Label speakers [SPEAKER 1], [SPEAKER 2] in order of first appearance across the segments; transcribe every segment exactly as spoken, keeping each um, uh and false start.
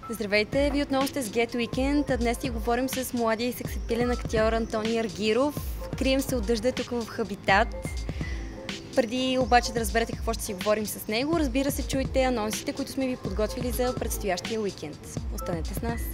[SPEAKER 1] Здравейте, ви отново сте с Get Weekend, а днес си говорим с младия и сексапилен актьор Антони Аргиров. Крием се от дъжда тук в Хабитат. Преди обаче да разберете какво ще си говорим с него, разбира се, чуйте анонсите, които сме ви подготвили за предстоящия уикенд. Останете с нас!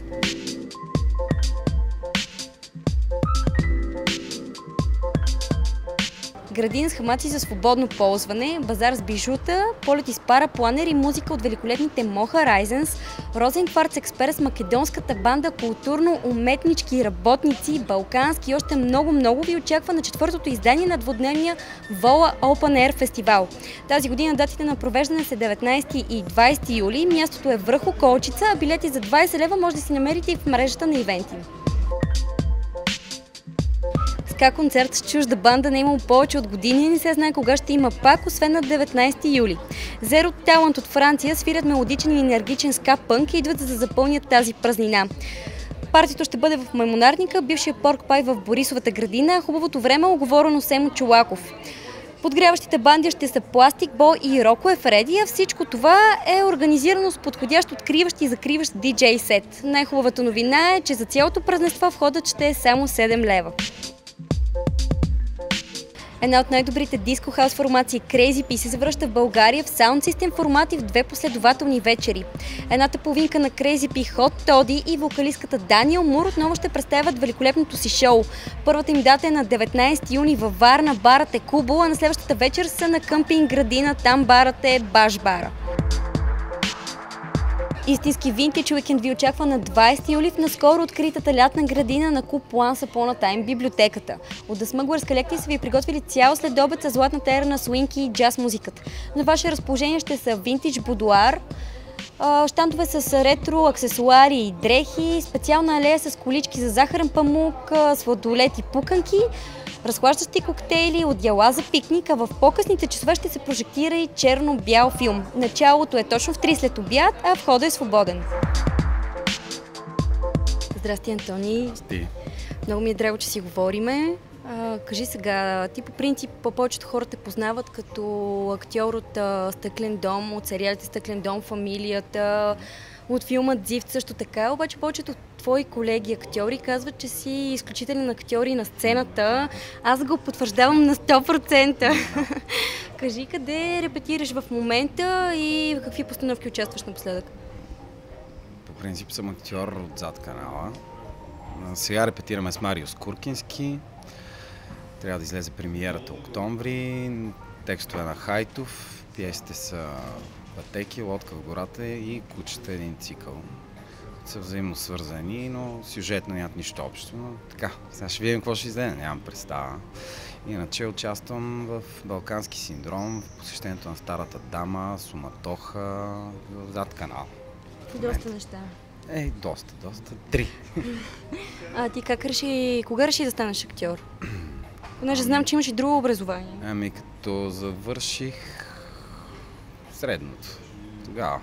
[SPEAKER 1] Градина с хамаци за свободно ползване, базар с бижута, полет из парапланер и музика от великолепните Моха Райзенс, Розен Кварц Експерс, македонската банда, културно-уметнички работници, балкански и още много-много ви очаква на четвъртото издание на двудневния Вола Open Air фестивал. Тази година датите на провеждане са деветнайсети и двайсети юли, мястото е върху Колчица, а билети за двайсет лева може да си намерите и в мрежата на ивенти. Ска концерт с чужда банда не е имало повече от години и не се знае кога ще има пак, освен на деветнайсети юли. Zero Talent от Франция свирят мелодичен и енергичен ска пънк и идват за да запълнят тази празнина. Партито ще бъде в Маймонарника, бившия Порк Пай в Борисовата градина, хубавото време е оговорено Семо Чолаков. Подгряващите банди ще са Пластик Бо и Роко Ефреди, а всичко това е организирано с подходящ откриващ и закриващ диджей сет. Най-хубавата новина е, че за цялото празненство входът ще е само седем лева. Една от най-добрите диско-хаус формации Crazy P се завръща в България в Sound System формат и в две последователни вечери. Едната половинка на Crazy P, Hot Toddy и вокалистката Даниел Мур отново ще представят великолепното си шоу. Първата им дата е на деветнайсети юни във Варна, барът е Кубо, а на следващата вечер са на къмпинг градина, там барът е Баш бара. Истински винтидж уикенд ви очаква на двайсети юли в наскоро откритата лятна градина на Куп План Сапона Тайм библиотеката. От The Smugglers Collective са ви приготвили цял следобед с златната ера на свинки и джаз музиката. На ваше разположение ще са винтидж будуар, щандове с ретро, аксесуари и дрехи, специална алея с колички за захарен памук, сладолет и пуканки, разхлаждащи коктейли, отдела за пикник, а в по-късните часове ще се прожектира и черно-бял филм. Началото е точно в три след обяд, а входът е свободен. Здрасти, Антони.
[SPEAKER 2] Здрасти.
[SPEAKER 1] Много ми е драго, че си говориме. А, кажи сега, ти по принцип повечето хора те познават като актьор от а, Стъклен дом, от сериалите Стъклен дом, Фамилията, от филма Дзифт също така, обаче повечето твои колеги актьори казват, че си изключителен актьор и на сцената. Аз го потвърждавам на сто процента. Кажи, къде репетираш в момента и в какви постановки участваш напоследък?
[SPEAKER 2] По принцип съм актьор от зад канала. Сега репетираме с Мариус Куркински. Трябва да излезе премиерата октомври. Текстове на Хайтов. Пиесите са Пътеки, Лодка в гората и Кучета, един цикъл. Са взаимно свързани, но сюжетно нямат нищо общо. Но така, сега ще видим какво ще излезе, нямам представа. Иначе участвам в Балкански синдром, в посещението на Старата дама, Суматоха, зад канал.
[SPEAKER 1] Доста неща.
[SPEAKER 2] Ей, доста, доста. Три.
[SPEAKER 1] А ти как реши, кога реши да станеш актьор? Понеже знам, че имаш и друго образование.
[SPEAKER 2] Ами като завърших средното. Тогава.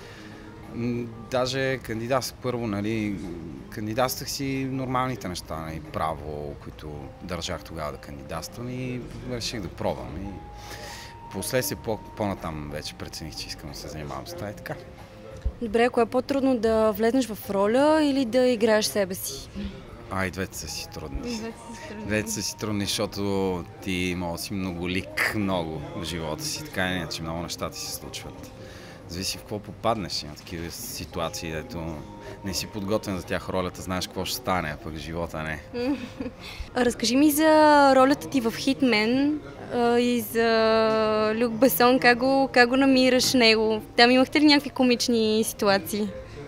[SPEAKER 2] Даже кандидатствах първо, нали, кандидатствах си нормалните неща, нали, право, които държах тогава да кандидатствам и реших да пробвам. И последствие по-натам вече прецених, че искам да се занимавам с това и така.
[SPEAKER 1] Добре, кое е по-трудно, да влезнеш в роля или да играеш себе си?
[SPEAKER 2] А, и двете са си трудни.
[SPEAKER 1] И двете са трудни.
[SPEAKER 2] Двете са си трудни, защото ти може да си многолик много в живота си, така и иначе много неща ти се случват. Зависи в какво попаднеш. Има такива ситуации, дето не си подготвен за тях ролята, знаеш какво ще стане, а пък живота не.
[SPEAKER 1] Разкажи ми за ролята ти в Хитмен и за Люк Бесон, как го, как го намираш него? Там имахте ли някакви комични ситуации?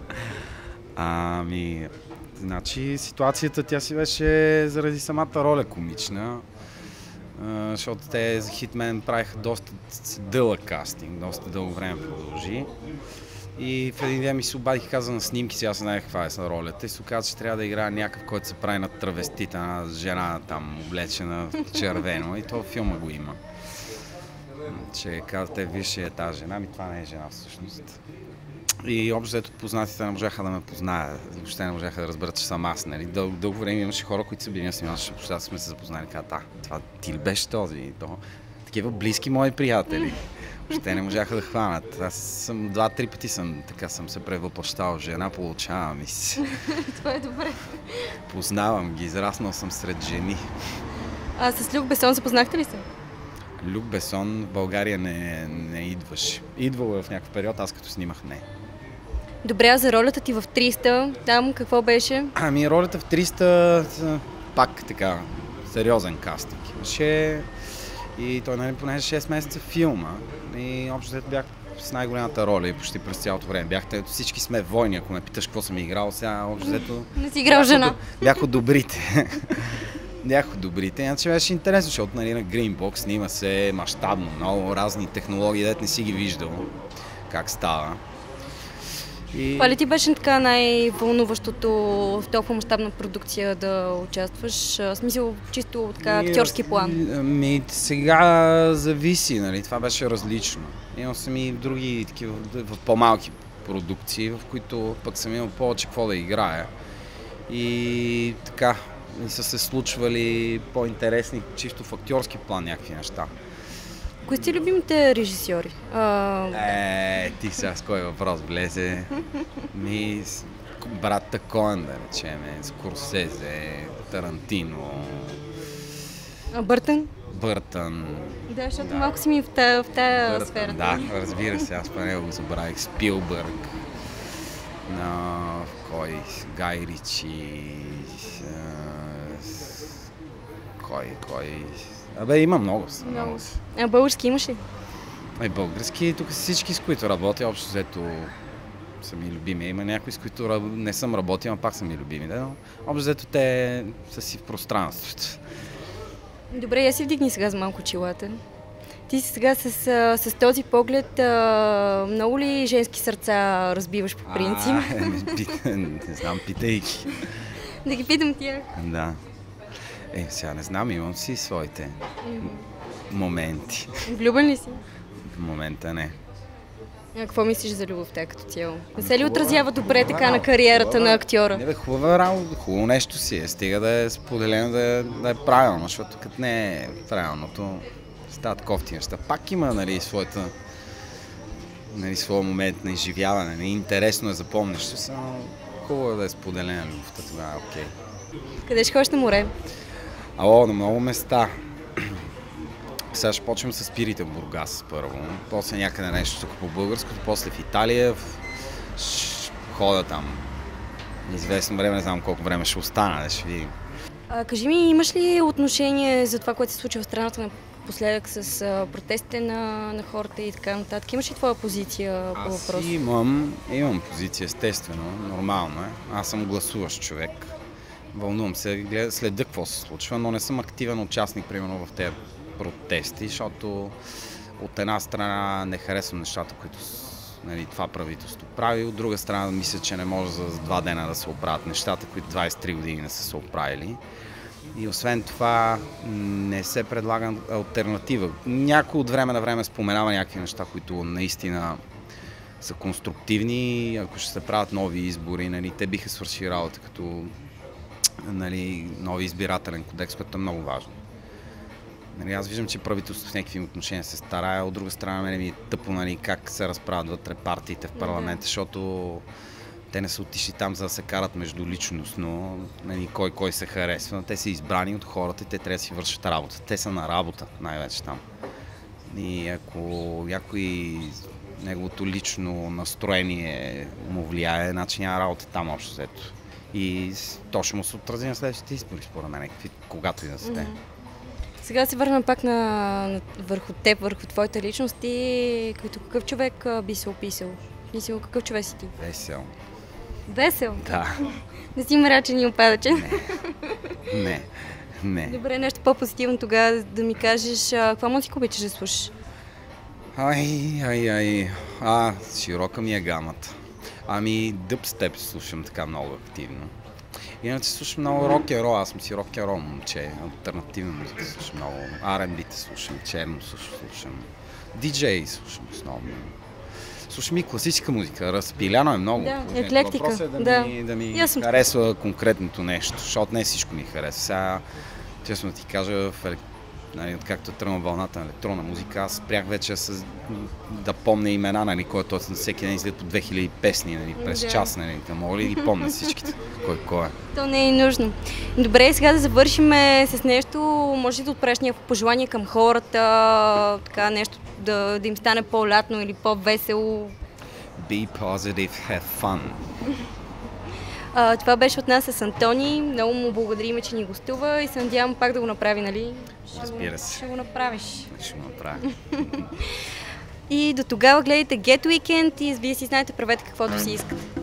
[SPEAKER 2] Ами, значи ситуацията тя си беше заради самата роля комична. Uh, защото те за Хитмен правиха доста дълъг кастинг, доста дълго време продължи. И в един ден ми се обадих и каза на снимки, сега знаех каква е са ролята и се оказа, че трябва да играе някакъв, който се прави на травестита, на жена там облечена в червено и това филма го има. Че казвате, виж е тази жена, ми това не е жена всъщност. И общо ето познатите не можаха да ме познаят, въобще не можаха да разберат, че съм аз. Нали? Дъл, дълго време имаше хора, които са били на снимачната площадка, сме се запознали, казват, а, това ти ли беше този? То, такива близки мои приятели. Ще не можаха да хванат. Аз съм два-три пъти съм, така съм се превъплъщал. Жена получавам и си.
[SPEAKER 1] Това е добре.
[SPEAKER 2] Познавам ги, израснал съм сред жени.
[SPEAKER 1] А с Люк Бесон запознахте ли се?
[SPEAKER 2] Люк Бесон в България не, не идваше. Идвал е в някакъв период, аз като снимах не.
[SPEAKER 1] Добре, а за ролята ти в триста, там какво беше?
[SPEAKER 2] Ами ролята в триста, пак така, сериозен кастинг имаше. И той, нали, понеже шест месеца филма и общо бях с най-голямата роля и почти през цялото време. Бяхте, всички сме войни, ако ме питаш какво съм играл, сега общо взето...
[SPEAKER 1] Не си играл жена.
[SPEAKER 2] Бях от добрите. Бях от добрите, иначе беше интересно, защото, нали, на Greenbox снима се мащабно, много разни технологии, дето не си ги виждал как става. И...
[SPEAKER 1] Това ли ти беше така най-вълнуващото в толкова мащабна продукция да участваш? В смисъл, чисто така актьорски план?
[SPEAKER 2] Ми, сега зависи, нали? Това беше различно. Имал съм и други такива, в по-малки продукции, в които пък съм имал повече какво да играя. И така, и са се случвали по-интересни, чисто в актьорски план някакви неща.
[SPEAKER 1] Кои сте любимите режисьори? А...
[SPEAKER 2] Е, ти сега с кой въпрос влезе? Ми, брата Коен, да речем, Скорсезе, Тарантино.
[SPEAKER 1] А Бъртън?
[SPEAKER 2] Бъртън.
[SPEAKER 1] Да, защото да. Малко си ми в тая, в тая
[SPEAKER 2] Бъртън,
[SPEAKER 1] сфера.
[SPEAKER 2] Да, разбира се, аз по него го забравих. Спилбърг. На кой? Гай Ричи. Кой, кой? Абе, има много.
[SPEAKER 1] много. А български имаш ли?
[SPEAKER 2] Ай, български, тук всички, с които работя, общо взето са ми любими. Има някои, с които не съм работил, а пак са ми любими. Да? Но общо взето те са си в пространството.
[SPEAKER 1] Добре, я си вдигни сега за малко чилата. Ти си сега с, с този поглед а, много ли женски сърца разбиваш по принцип?
[SPEAKER 2] А, не, не знам, питайки.
[SPEAKER 1] Да ги питам тях.
[SPEAKER 2] Да. Е, сега не знам, имам си своите mm-hmm. моменти.
[SPEAKER 1] Влюбен ли си?
[SPEAKER 2] В момента не.
[SPEAKER 1] А какво мислиш за любовта като цяло? Не се ли отразява добре така на кариерата хубава, на актьора?
[SPEAKER 2] Не бе, хубава работа, хубаво нещо си е. Стига да е споделено, да е, да е правилно, защото като не е правилното, стават кофти неща. Пак има, нали, своята, нали, своя момент на изживяване. Нали, интересно е запомнящо се, но хубаво е да е споделена любовта, тогава е окей.
[SPEAKER 1] Къде ще ходиш на море?
[SPEAKER 2] Ало, на много места. Сега ще почнем с пирите в Бургас първо, после някъде нещо тук по българското, после в Италия, ще хода там. Известно време, не знам колко време ще остана, да ще видим.
[SPEAKER 1] А, кажи ми, имаш ли отношение за това, което се случва в страната напоследък с а, протестите на, на хората и така нататък? Имаш ли твоя позиция по въпроса?
[SPEAKER 2] Аз имам, имам позиция, естествено, нормално е. Аз съм гласуващ човек. Вълнувам се, следя какво се случва, но не съм активен участник, примерно, в тези протести, защото от една страна не харесвам нещата, които, нали, това правителство прави, от друга страна мисля, че не може за два дена да се оправят нещата, които двайсет и три години не са се оправили. И освен това не се предлага алтернатива. Някой от време на време споменава някакви неща, които наистина са конструктивни. Ако ще се правят нови избори, нали, те биха свършили работа като, нали, нови избирателен кодекс, което е много важно. Нали, аз виждам, че правителството в някакви отношения се старае, от друга страна мене ми е тъпо, нали, как се разправят вътре партиите в парламента, защото те не са отишли там, за да се карат междуличностно, нали, кой кой се харесва. Те са избрани от хората и те трябва да си вършат работа. Те са на работа най-вече там. И ако някой неговото лично настроение му влияе, значи няма работа там общо взето. И то ще му се отрази на следващите избори, според мен, когато и да сте.
[SPEAKER 1] Сега се върнем пак на, на, върху теб, върху твоята личност и като какъв човек би се описал? Мисля, какъв човек си ти?
[SPEAKER 2] Весел.
[SPEAKER 1] Весел?
[SPEAKER 2] Да.
[SPEAKER 1] Не си мрачен и опадъчен?
[SPEAKER 2] Не. Не. Не.
[SPEAKER 1] Добре, нещо по-позитивно тогава да ми кажеш, а, каква музика обичаш да слушаш?
[SPEAKER 2] Ай, ай, ай. А, широка ми е гамата. Ами, дъбстеп слушам така много активно. Иначе слушам много рок-н-рол, аз съм си рок-н-рол момче, алтернативна музика слушам много, Ар енд Би-те слушам, черно слушам, диджей слушам основно. Слушам и класическа музика, разпиляно е много.
[SPEAKER 1] Да, еклектика.
[SPEAKER 2] Въпросът е да,
[SPEAKER 1] да.
[SPEAKER 2] ми, да ми
[SPEAKER 1] Ясно.
[SPEAKER 2] харесва конкретното нещо, защото не всичко ми харесва. Сега, честно да ти кажа, в Нали, откакто е тръгнал вълната на електронна музика, аз спрях вече с, да помня имена, нали, който всеки ден излизат по две хиляди песни, нали, през да. час, нали, мога ли ги помня всичките, кой кой е.
[SPEAKER 1] То не е нужно. Добре, сега да завършим с нещо, може да отправиш някакво пожелание към хората, така нещо да, да им стане по-лятно или по-весело.
[SPEAKER 2] Be positive, have fun.
[SPEAKER 1] А, това беше от нас с Антони. Много му благодарим, че ни гостува и се надявам пак да го направи, нали?
[SPEAKER 2] Разбира се.
[SPEAKER 1] Ще го направиш.
[SPEAKER 2] Ще го направя.
[SPEAKER 1] И до тогава гледайте Get Weekend и вие си знаете, правете каквото си искате.